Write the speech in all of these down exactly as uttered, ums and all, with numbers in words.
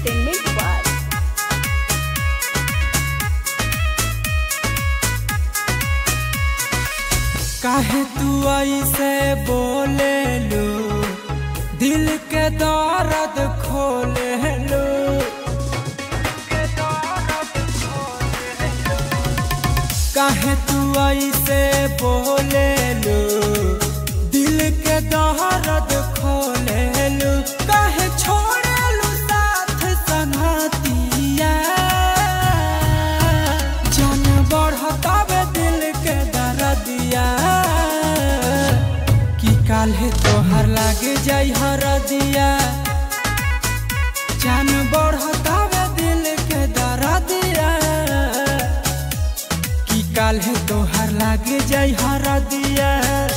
Entertainment World। काहे तू ऐसे बोले लो, दिल के दर्द खोले लो। काहे तू ऐसे बोले लो, दिल के दर्द खोले लो। काहे छोड़े लो साथ संगतिया, जान बढ़तावे दिल के दर्दिया। कि काल्हे तोहर लागे जाई हरदिया, जान बढ़तावे दिल के दर्दिया। कि काल्हे तोहर लागे जाई हरदिया।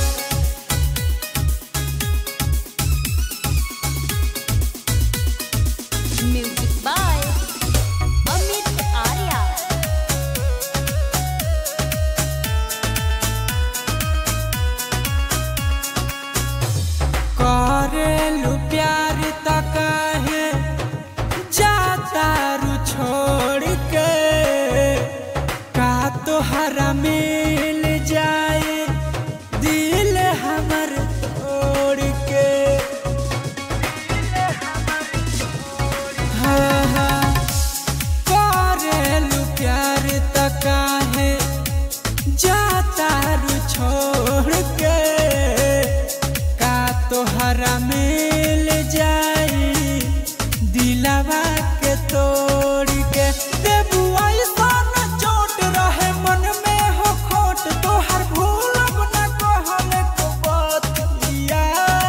Music by Amit Arya। करेलू प्यार त काहे जाता रू छोड़ के। का तोहरा मिल जाए दिल हमर तोड़ के। हाँ हाँ करेलू प्यार त काहे जाता रू छोड़ के। का तोहरा मिल जाई दिलवा के तोड़ के। देबू ऐसन चोट रहे मन में हो खोट, तोहर भूलब न कहल को बतिया।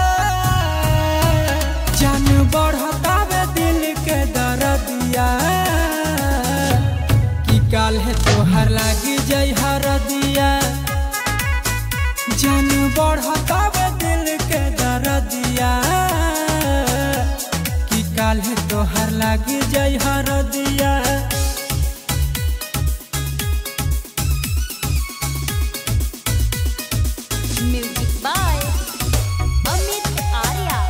जान बढ़तावे दिल के दर्दिया। कि काल्हे तोहर लागी जाई हरदिया, जान बढ़तावे दिल के दर्दिया। कि काल्हे तोहर लागी जाई हरदिया। Music by Amit Arya।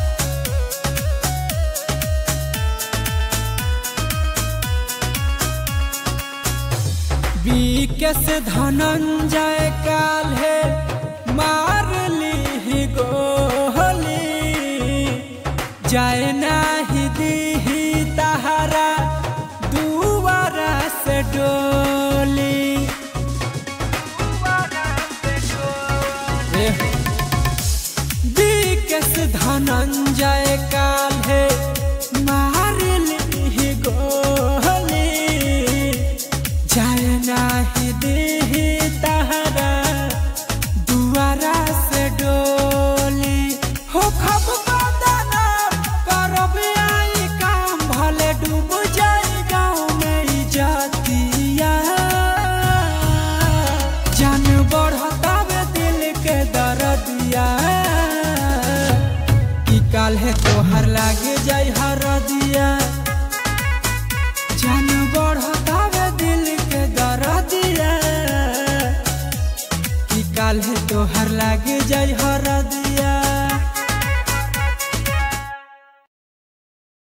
Vikesh Dhananjay काल्हे मार ली गोली। जाए नाही दीही तहरा दुबारा से डोली। विकेश धनंजय काल्हे मार ली गोली। जाए नाही दीही तहरा दुआरा से डोली। हो खब बदनाम करब आई काम, भले डूब जाई गाँव में इज्जतिया। जान बढ़तावे दिल के दर्दिया। कि काल्हे तोहर लागे जाई हरदिया, जान बढ़तावे दिल के दर्दिया। कि काल्हे तोहर लागे जाई हरदिया।